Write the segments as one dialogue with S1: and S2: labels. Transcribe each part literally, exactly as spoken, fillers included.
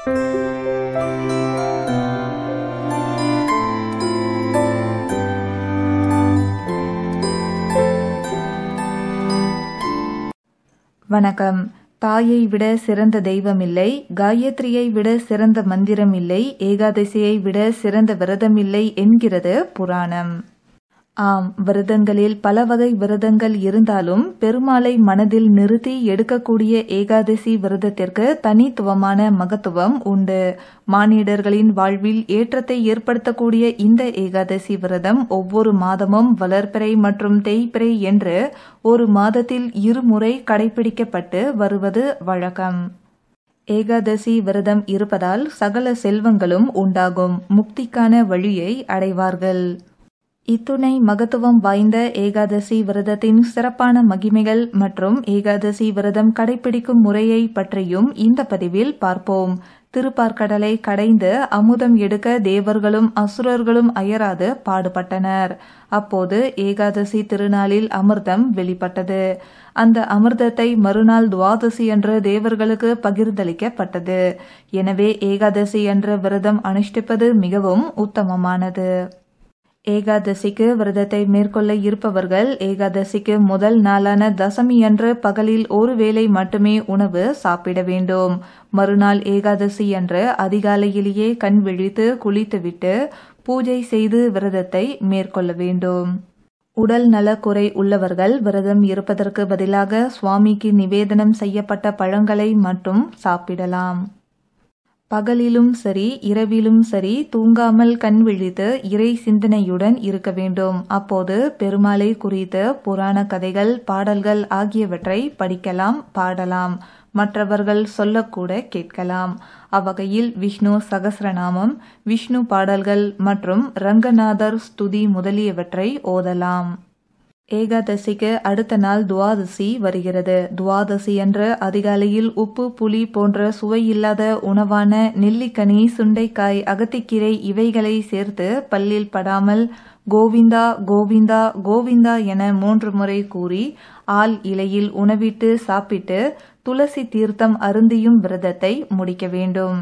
S1: வணக்கம். தாயை விட சிறந்த தெய்வம் இல்லை, காயத்ரியை விட சிறந்த மந்திரம் இல்லை, ஏகாதசியை விட சிறந்த விரதம் இல்லை என்கிறது புராணம். ஆம், விரதங்களில் பல வகை விரதங்கள் இருந்தாலும் பெருமாளை மனதில் நிறுத்தி எடுக்கக்கூடிய ஏகாதசி விரதத்திற்கு தனித்துவமான மகத்துவம் உண்டு. மானிடர்களின் வாழ்வில் ஏற்றத்தை ஏற்படுத்தக்கூடிய இந்த ஏகாதசி விரதம் ஒவ்வொரு மாதமும் வளர்பிறை மற்றும் தேய்பிறை என்று ஒரு மாதத்தில் இருமுறை கடைபிடிக்கப்பட்டு வருவது வழக்கம். ஏகாதசி விரதம் இருப்பதால் சகல செல்வங்களும் உண்டாகும், முக்திக்கான வழியை அடைவார்கள். இத்துணை மகத்துவம் வாய்ந்த ஏகாதசி விரதத்தின் சிறப்பான மகிமைகள் மற்றும் ஏகாதசி விரதம் கடைபிடிக்கும் முறையை பற்றியும் இந்த பதிவில் பார்ப்போம். திருப்பார்கடலை கடைந்து அமுதம் எடுக்க தேவர்களும் அசுரர்களும் அயராது பாடுபட்டனர். அப்போது ஏகாதசி திருநாளில் அமிர்தம் வெளிப்பட்டது. அந்த அமிர்தத்தை மறுநாள் துவாதசி என்ற தேவர்களுக்கு பகிர்ந்தளிக்கப்பட்டது. எனவே ஏகாதசி என்ற விரதம் அனுஷ்டிப்பது மிகவும் உத்தமமானது. ஏகாதசிக்கு விரதத்தை மேற்கொள்ள இருப்பவர்கள் ஏகாதசிக்கு முதல் நாளான தசமி அன்று பகலில் ஒரு வேளை மட்டுமே உணவு சாப்பிட வேண்டும். மறுநாள் ஏகாதசி அன்று அதிகாலையிலேயே கண் விழித்து குளித்துவிட்டு பூஜை செய்து விரதத்தை மேற்கொள்ள வேண்டும். உடல் நலக்குறை உள்ளவர்கள் விரதம் இருப்பதற்கு பதிலாக சுவாமிக்கு நிவேதனம் செய்யப்பட்ட பழங்களை மட்டும் சாப்பிடலாம். பகலிலும் சரி இரவிலும் சரி தூங்காமல் கண் விழித்து இறை சிந்தனையுடன் இருக்க வேண்டும். அப்போது பெருமாளை குறித்த புராண கதைகள், பாடல்கள் ஆகியவற்றை படிக்கலாம், பாடலாம், மற்றவர்கள் சொல்லக்கூட கேட்கலாம். அவ்வகையில் விஷ்ணு சகஸ்ரநாமம், விஷ்ணு பாடல்கள் மற்றும் ரங்கநாதர் ஸ்துதி முதலியவற்றை ஓதலாம். ஏகாதசிக்கு அடுத்த நாள் துவாதசி வருகிறது. துவாதசி அன்று அதிகாலையில் உப்பு, புளி போன்ற சுவையில்லாத உணவான நெல்லிக்கனி, சுண்டைக்காய், அகத்திக்கீரை இவைகளை சேர்த்து பல்லில் படாமல் கோவிந்தா கோவிந்தா கோவிந்தா என மூன்று முறை கூறி ஆல் இலையில் உணவிட்டு சாப்பிட்டு துளசி தீர்த்தம் அருந்தியும் விரதத்தை முடிக்க வேண்டும்.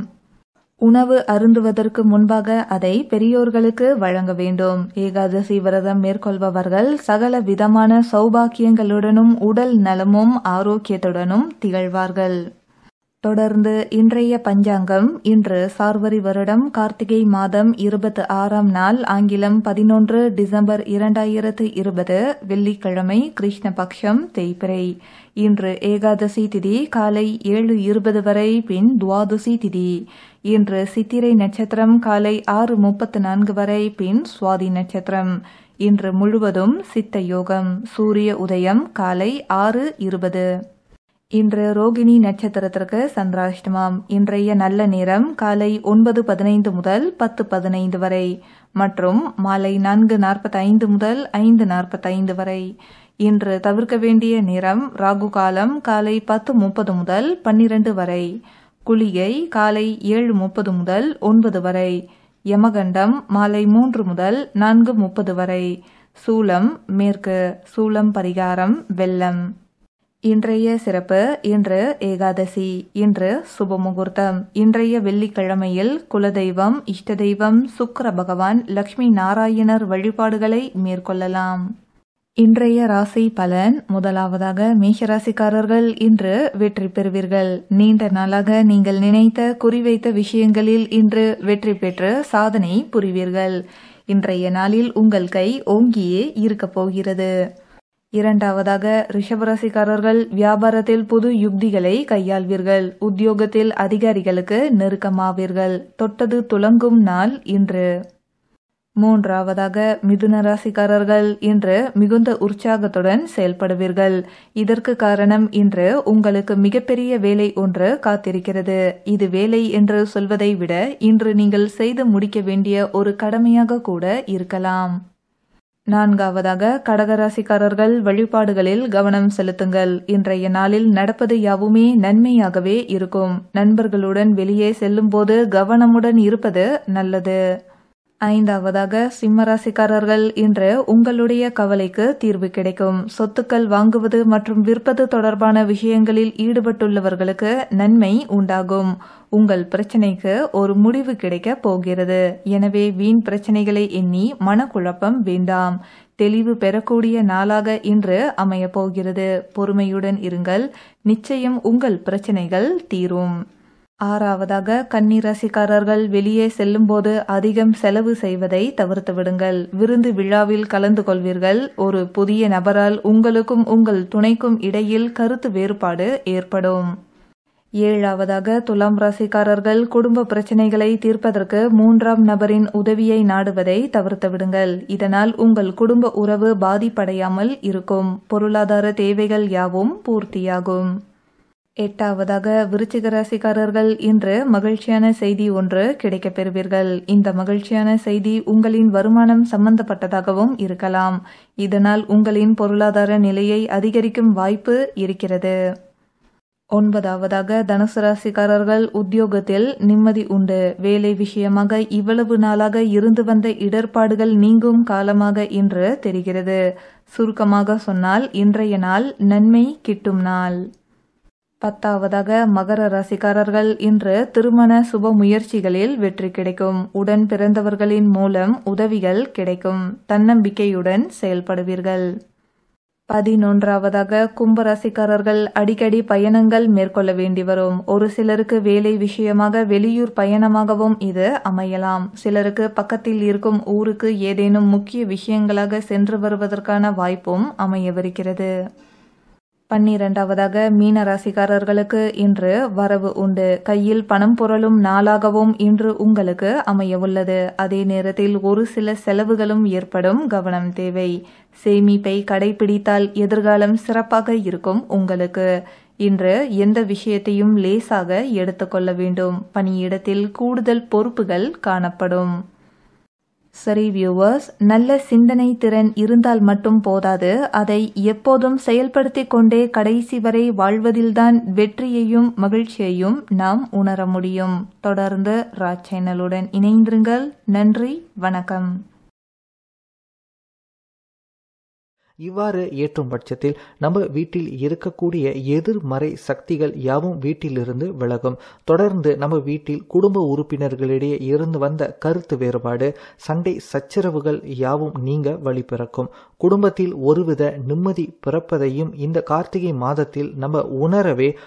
S1: உணவு அருந்துவதற்கு முன்பாக அதை பெரியோர்களுக்கு வழங்க வேண்டும். ஏகாதசி விரதம் மேற்கொள்பவர்கள் சகல விதமான சௌபாக்கியங்களுடனும் உடல் நலமும் ஆரோக்கியத்துடனும் திகழ்வார்கள். தொடர்ந்து இன்றைய பஞ்சாங்கம். இன்று சார்வரி வருடம் கார்த்திகை மாதம் இருபத்தி ஆறாம் நாள், ஆங்கிலம் பதினொன்று டிசம்பர் இரண்டாயிரத்து இருபது, வெள்ளிக்கிழமை, கிருஷ்ணபக்ஷம், தேய்பிறை. இன்று ஏகாதசி திதி காலை ஏழு இருபது வரை, பின் துவாதசி திதி. இன்று சித்திரை நட்சத்திரம் காலை ஆறு முப்பத்து நான்கு வரை, பின் சுவாதி நட்சத்திரம். இன்று முழுவதும் சித்த யோகம். சூரிய உதயம் காலை ஆறு இருபது. இன்று ரோகிணி நட்சத்திரத்திற்கு சந்திராஷ்டமம். இன்றைய நல்ல நேரம் காலை ஒன்பது பதினைந்து முதல் பத்து பதினைந்து வரை மற்றும் மாலை நான்கு நாற்பத்தி ஐந்து முதல் ஐந்து நாற்பத்தி ஐந்து வரை. இன்று தவிர்க்க வேண்டிய நேரம் ராகு காலம் காலை பத்து முப்பது முதல் பன்னிரண்டு வரை, குளிகை காலை ஏழு முப்பது முதல் ஒன்பது வரை, யமகண்டம் மாலை மூன்று முதல் நான்கு முப்பது வரை, சூலம் மேற்கு, சூலம் பரிகாரம் வெள்ளம். இன்றைய சிறப்பு. இன்று ஏகாதசி. இன்று சுப முகூர்த்தம். இன்றைய வெள்ளிக்கிழமையில் குலதெய்வம், இஷ்ட தெய்வம், சுக்கிர பகவான், லட்சுமி நாராயணர் வழிபாடுகளை மேற்கொள்ளலாம். இன்றைய ராசி பலன். முதலாவதாக மேஷராசிக்காரர்கள் இன்று வெற்றி பெறுவீர்கள். நீண்ட நாளாக நீங்கள் நினைத்த குறிவைத்த விஷயங்களில் இன்று வெற்றி பெற்று சாதனை புரிவீர்கள். இன்றைய நாளில் உங்கள் கை ஓங்கியே இருக்கப் போகிறது. இரண்டாவதாக ரிஷபராசிக்காரர்கள் வியாபாரத்தில் புது யுக்திகளை கையாள்வீர்கள். உத்தியோகத்தில் அதிகாரிகளுக்கு நெருக்கமாவீர்கள். தொட்டது துலங்கும் நாள் இன்று. மூன்றாவதாக மிதுன ராசிக்காரர்கள் இன்று மிகுந்த உற்சாகத்துடன் செயல்படுவீர்கள். இதற்கு காரணம் இன்று உங்களுக்கு மிகப்பெரிய வேலை ஒன்று காத்திருக்கிறது. இது வேலை என்று சொல்வதை விட இன்று நீங்கள் செய்து முடிக்க வேண்டிய ஒரு கடமையாக கூட இருக்கலாம். நான்காவதாக கடகராசிக்காரர்கள் வழிபாடுகளில் கவனம் செலுத்துங்கள். இன்றைய நாளில் நடப்பது யாவுமே நன்மையாகவே இருக்கும். நண்பர்களுடன் வெளியே செல்லும் போது கவனமுடன் இருப்பது நல்லது. ஐந்தாவதாக சிம்மராசிக்காரர்கள் இன்று உங்களுடைய கவலைக்கு தீர்வு கிடைக்கும். சொத்துக்கள் வாங்குவது மற்றும் விற்பது தொடர்பான விஷயங்களில் ஈடுபட்டுள்ளவர்களுக்கு நன்மை உண்டாகும். உங்கள் பிரச்சனைக்கு ஒரு முடிவு கிடைக்க போகிறது. எனவே வீண் பிரச்சனைகளை எண்ணி மனக்குழப்பம் வேண்டாம். தெளிவு பெறக்கூடிய நாளாக இன்று அமைய போகிறது. பொறுமையுடன் இருங்கள். நிச்சயம் உங்கள் பிரச்சனைகள் தீரும். ஆறாவதாக கன்னிராசிக்காரர்கள் வெளியே செல்லும் போது அதிகம் செலவு செய்வதை தவிர்த்து விடுங்கள். விருந்து விழாவில் கலந்து கொள்வீர்கள். ஒரு புதிய நபரால் உங்களுக்கும் உங்கள் துணைக்கும் இடையில் கருத்து வேறுபாடு ஏற்படும். ஏழாவதாக துலாம் ராசிக்காரர்கள் குடும்ப பிரச்சனைகளை தீர்ப்பதற்கு மூன்றாம் நபரின் உதவியை நாடுவதை தவிர்த்து விடுங்கள். இதனால் உங்கள் குடும்ப உறவு பாதிப்படையாமல் இருக்கும். பொருளாதார தேவைகள் யாவும் பூர்த்தியாகும். எட்டாவதாக விருச்சிக ராசிக்காரர்கள் இன்று மகிழ்ச்சியான செய்தி ஒன்று கிடைக்கப் பெறுவீர்கள். இந்த மகிழ்ச்சியான செய்தி உங்களின் வருமானம் சம்பந்தப்பட்டதாகவும் இருக்கலாம். இதனால் உங்களின் பொருளாதார நிலையை அதிகரிக்கும் வாய்ப்பு இருக்கிறது. ஒன்பதாவதாக தனுசு ராசிக்காரர்கள் உத்தியோகத்தில் நிம்மதி உண்டு. வேலை விஷயமாக இவ்வளவு நாளாக இருந்து வந்த இடர்பாடுகள் நீங்கும் காலமாக இன்று தெரிகிறது. சுருக்கமாக சொன்னால் இன்றைய நாள் நன்மை கிட்டும் நாள். பத்தாவதாக மகர ராசிக்காரர்கள் இன்று திருமண சுப முயற்சிகளில் வெற்றி கிடைக்கும். உடன் பிறந்தவர்களின் மூலம் உதவிகள் கிடைக்கும். தன்னம்பிக்கையுடன் செயல்படுவீர்கள். பதினொன்றாவதாக கும்பராசிக்காரர்கள் அடிக்கடி பயணங்கள் மேற்கொள்ள வேண்டி வரும். ஒரு சிலருக்கு வேலை விஷயமாக வெளியூர் பயணமாகவும் இது அமையலாம். சிலருக்கு பக்கத்தில் இருக்கும் ஊருக்கு ஏதேனும் முக்கிய விஷயங்களாக சென்று வருவதற்கான வாய்ப்பும் அமையவிருக்கிறது. பன்னிரண்டாவதாக மீன ராசிக்காரர்களுக்கு இன்று வரவு உண்டு. கையில் பணம் புரளும் நாளாகவும் இன்று உங்களுக்கு அமைய உள்ளது. அதே நேரத்தில் ஒரு சில செலவுகளும் ஏற்படும். கவனம் தேவை. சேமிப்பை கடைபிடித்தால் எதிர்காலம் சிறப்பாக இருக்கும் உங்களுக்கு. இன்று எந்த விஷயத்தையும் லேசாக எடுத்துக்கொள்ள வேண்டும். பணியிடத்தில் கூடுதல் பொறுப்புகள் காணப்படும். சரி வியூவர்ஸ், நல்ல சிந்தனை திறன் இருந்தால் மட்டும் போதாது. அதை எப்போதும் செயல்படுத்தி கொண்டே கடைசி வரை வாழ்வதில்தான் வெற்றியையும் மகிழ்ச்சியையும் நாம் உணர முடியும். தொடர்ந்து ராஜ் சேனலுடன் இணைந்திருங்கள். நன்றி, வணக்கம்.
S2: இவ்வாறு ஏற்றும் பட்சத்தில் நம்ம வீட்டில் இருக்கக்கூடிய எதிர்மறை சக்திகள் யாவும் வீட்டிலிருந்து விலகும். தொடர்ந்து நம்ம வீட்டில் குடும்ப உறுப்பினர்களிடையே இருந்து வந்த கருத்து வேறுபாடு, சண்டை சச்சரவுகள் யாவும் நீங்க வழி பிறக்கும். குடும்பத்தில் ஒருவித நிம்மதி பிறப்பதையும் இந்த கார்த்திகை மாதத்தில் நம்ம உணரவே